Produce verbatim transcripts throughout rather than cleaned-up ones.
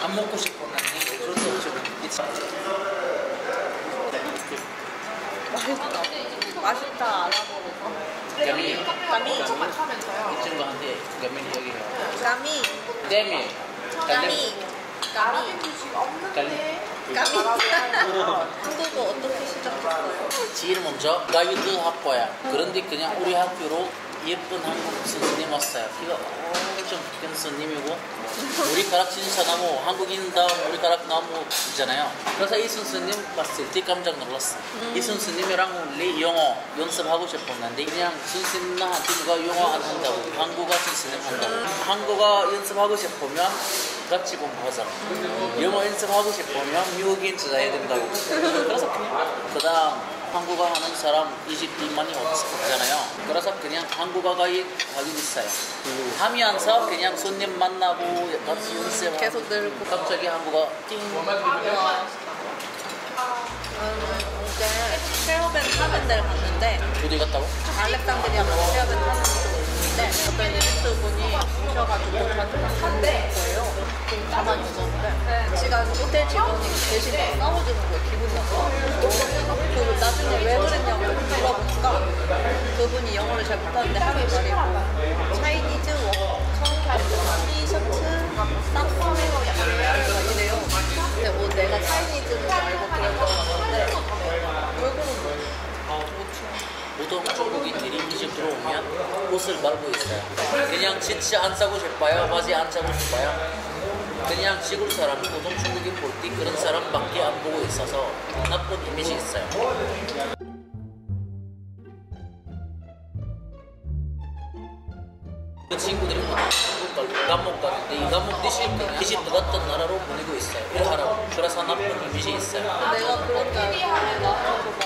안 먹고 싶었는데 어쩔 수 없죠. 맛있다. 맛있다 알아보고. 가미. 가미. 이 친구한테 가미 여기요. 가미. 데미. 가미. 가미. 가미. 한국어 어떻게 시작했어요? 제일 먼저 가이드 학과야. 그런데 그냥 우리 학교로 예쁜 한국 선생님 왔어요. 이거 엄청 큰 선생님이고 머리카락 진짜 나무 한국인다운 머리카락 나무 있잖아요. 그래서 이 선생님 봤을 때 깜짝 놀랐어. 음. 이 선생님이랑 원래 영어 연습하고 싶었는데 그냥 선생님한테 누가 영어 안 한다고 한국어 선생님 한다고. 음. 한국어 연습하고 싶으면 같이 공부하자. 음. 영어 연습하고 싶으면 미국인 찾아야 된다고. 그래서 그냥 그 다음 한국어 하는 사람 이집트만이 없잖아요. 그래서 그냥 한국어 가기 하기 있어요. 음. 하면서 그냥 손님 만나고 같이 연습하고 계속 늘고 갑자기 한국어 띵. 와. 어제 체어밴 하는 데를 갔는데 어디 갔다고? 알렉산드리아 가서 체어밴 하는 데가 있는데 어떤 이집트 분이 오셔가지고 저한테 막 사는 거예요. 가만히 있었는데 같이 간 호텔 직원이 대신 싸워주는 거예요. 기분이 나서. 그 나중에 왜 그랬냐고 물어보니까 그분이 영어를 잘 못하는데 하는 말이고 차이니즈 워커 티셔츠 쌍꺼풀 약간 이래요. 근데 뭐 내가 차이니즈는 알고 그래서 왔는데 왜 그런 거예요? 보통 중국인들이 이집트로 오면 옷을 말고 있어요. 그냥 진짜 안 사고 싶어요? 바지 안 사고 싶어요? 그냥 시골 사람이 보통 중국인 볼 때 그런 사람밖에 안 보고 있어서 나쁜 이미지 있어요. 그 친구들이 감옥 가는데 이 감옥 대신 그냥 이집트 같은 나라로 보내고 있어요. 일하라고. 그래서 나쁜 이미지 있어요. 내가 그런 줄 알고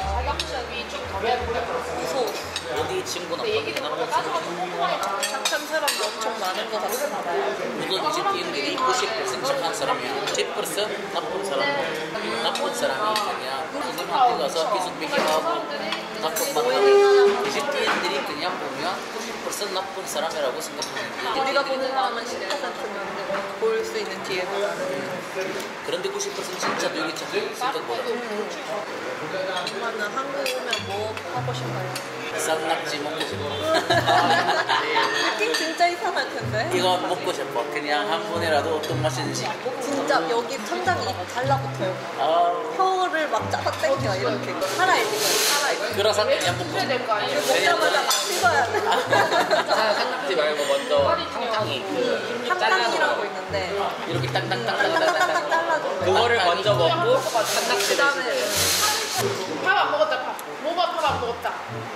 무서워. 어디 친구는 나쁜 친구. 착한 사람도 엄청 많은 것 같습니다. 모든 이집트인들이 구십 퍼센트 착한 사람이야. 십 퍼센트 나쁜 사람. 나쁜 사람이 그냥 선생님한테 가서 계속 비교하고 나쁜 말하고 이집트인들이 그냥 보면 구십 퍼센트 나쁜 사람이라고 생각하는데 우리가 보는 사람은 십 퍼센트면 볼 수 있는 기회가 그런데 구십 퍼센트 진짜 되게 착해 생각보다. 엄마는 한국 오면 뭐 하고 싶어요? 쌍낙지 먹고 싶어. 느낌 진짜 이상할 텐데. 이거 먹고 싶어. 그냥 한 번이라도 어떤 맛인지. 진짜 여기 천장이 달라붙어요. 아. 혀를 막 짜박 당겨 이렇게. 살아있는 거예요. 살아있는. 그래서 그냥 먹고 싶어. 먹자마자 막 씹어야 돼. 쌍낙지 말고 먼저 탕탕이. 탕탕이라고 있는데 이렇게 땅땅땅땅 땅땅땅땅 잘라줘. 그거를 먼저 먹고 탕낙지를 그다음에 밥 안 먹었다. 밥. 뭐가 밥 안 먹었다.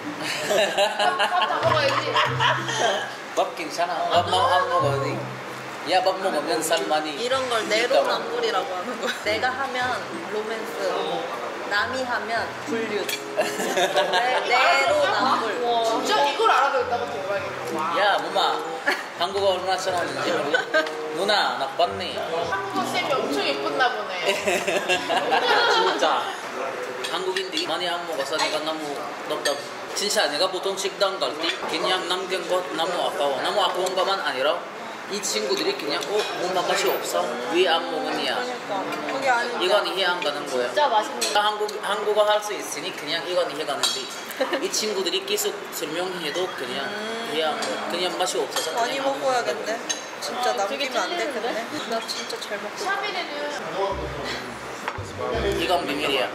밥 다 먹어야지. 밥 괜찮아. 밥 안 먹어도 야, 밥 먹으면 살 많이. 이런 걸 내로남불이라고 하는 거야. 내가 하면 로맨스, 남이 하면 불륜. 내로남불. 진짜 이걸 알아들었다고 대박이야. 야, 엄마. 한국어 얼마나 잘하는지 모르. 누나, 나 봤네. 한국어 쌤이 엄청 예뻤나 보네. 진짜. 한국인들이 많이 안 먹어서 내가 너무 답답. 진짜 내가 보통 식당 갈 때 그냥 남긴 것 너무 아까워. 너무 아까운 것만 아니라 이 친구들이 그냥 어? 뭔가 맛이 없어? 왜 안 먹으냐? 그러니까 그게 아니야. 이건 이해 안 가는 거야. 진짜 맛있는. 한국, 한국어 할 수 있으니 그냥 이건 이해 가는데 이 친구들이 계속 설명해도 그냥 음. 이해 안 가. 그냥 맛이 없어서 많이 그냥 안 먹어야겠네. 진짜 남기면 안 되겠네. 나 진짜 잘 먹고. 샤비는 이건 비밀이야.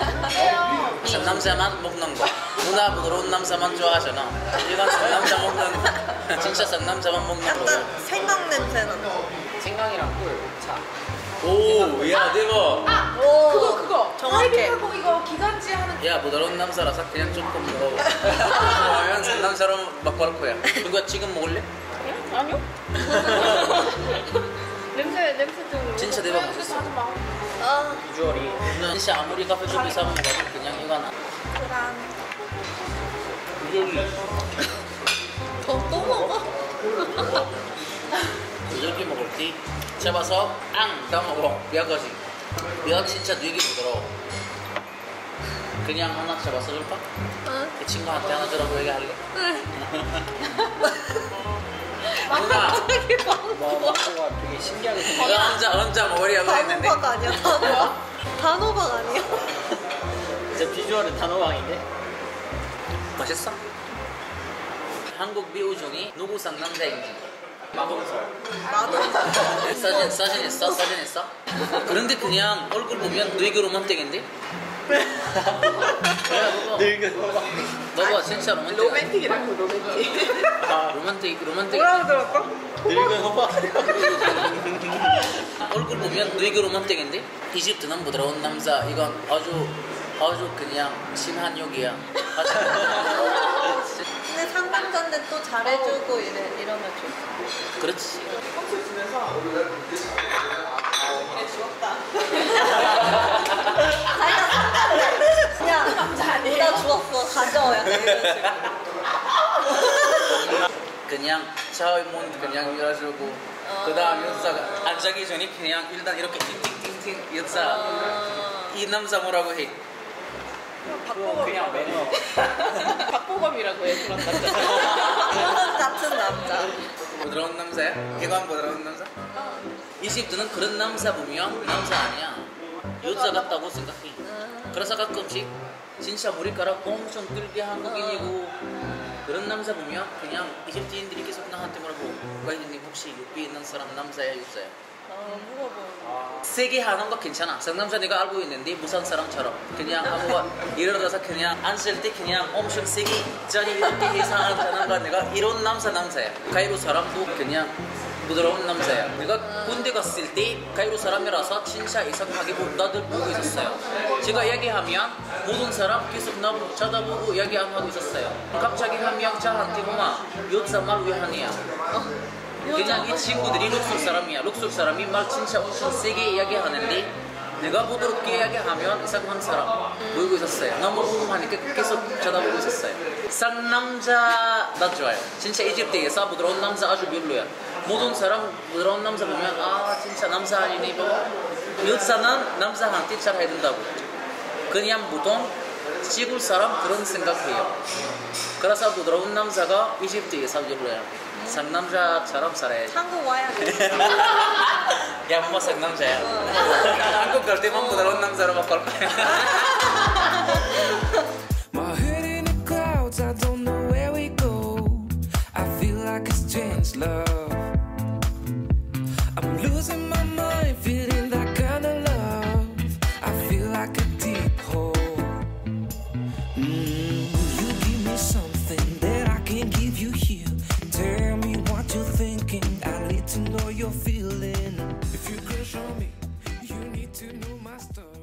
상남자만 먹는 거. 누나 부드러운 남자만 좋아하잖아. 이건 상남자 먹는 거. 진짜 상남자만 먹는 거. 약간 생강 냄새 나. 생강이랑 꿀, 차. 오, 야, 대박. 아! 오, 그거 그거! 정확해. 하고 이거 기관지 하는 야, 부드러운 남자라서 그냥 조금 먹어. 그러면 상남자로 바꿔올 거야. 이거 지금 먹을래? 아니요? 냄새 냄새 좀 진짜 대박 맛있어. 아, 비주얼이. 진짜 아무리 카페숍에 사 먹어도 그냥 이거 하나. 그랑 비주얼이. 더 또 먹어? 이렇게 먹을 때 잡아서 앙! 다 먹어. 뼈까지. 뼈 진짜 되게 부드러워. 그냥 하나 잡아서 줄까? 응. 그 친구한테 하나 주라고 얘기할래? 응. 누나 갑자기 방구. 와, 뭔가 되게 신기하게 생겼어. 내가 혼자 혼자 머리하고 했는데 단호박 아니야, 단호박? 단호박 아니야? 진짜 비주얼은 단호박인데? 맛있어? 한국 배우 중에 누구 상남자인지 마동석. 나도. 사진 사진 있어? 사진 있어? 그런데 그냥 얼굴 보면 되게 로man틱인데? 늙은 호박. 너가 진짜 로man틱 로맨틱이라고 로맨틱. 아, 로man틱 로man틱 뭐라고 들었어? 늙은 호박. 얼굴 보면 되게 로man틱인데? 이집트 남부 들어온 남자 이건 아주 아주 그냥 심한 욕이야. 근데 상남자인데 또 잘해주고 이래, 이러면 좋지. 그렇지. 평소에 지내서 이래 죽었다. 자기가 상남자. 야, 남자 아니에요? 나 죽었어. 가져. 약간 이런 식으로. 그냥 차문 그냥 열어주고 그 다음 여자가 안 자기 전에 그냥 일단 이렇게 띵띵띵띵 여자 어, 이 남자 뭐라고 해? 그건 그냥 매너. 박보검이라고 해 그런 남자. 같은 남자. 부드러운 남자야? 이건 부드러운 남자? 이집트는 그런 남자 보면 남자 아니야 여자 같다고 생각해. 그래서 가끔씩 진짜 머리카락 엄청 길게 한국인이고 그런 남자 보면 그냥 이집트인들이 계속 나한테 물어보고 가이드님 혹시 여기 있는 사람 남자야 여자야? 어, 물어보는 세게 하는 거 괜찮아. 상남자 내가 알고 있는데 부산 사람처럼 그냥 아무가 예를 들어서 그냥 앉을 때 그냥 엄청 세게 자리 이렇게 해서 하는 거 내가 이런 남자 남자야. 카이로 사람도 그냥 부드러운 남자야. 내가 군대 갔을 때 카이로 사람이라서 진짜 이상하게 다들 보고 있었어요. 제가 얘기하면 모든 사람 계속 나 쳐다보고 얘기 안 하고 있었어요. 갑자기 한 명 저한테 보마 여자 말 왜 하냐. 그냥 이 친구들이 룩속 사람이야. 룩속 사람이 말 진짜 엄청 세게 이야기하는데 내가 부드럽게 이야기하면 이상한 사람 보이고 있었어요. 너무 궁금하니까 계속 쳐다보고 있었어요. 상남자 나 좋아요. 진짜 이집트에서 부드러운 남자 아주 별로야. 모든 사람 부드러운 남자 보면 아 진짜 남자 아니네 뭐 여자는 남자한테 잘 해야 된다고. 그냥 보통 시골 사람 그런 생각해요. 그래서 부드러운 남자가 이집트에서 별로야. 상남자처럼 살아야지. 한국 와야 돼. 야, 뭐 상남자야. 한국 갈 때만 부드러운 남자로 바꿀 거야. My head in the clouds, I don't know where we go. I feel like a strange love. I'm losing my mind, feeling that kind of love. I feel like a deep hole. Mm, will you give me something that I can give you here? Tell me what you're thinking. I need to know you're feeling. If you crush on me, you need to know my story.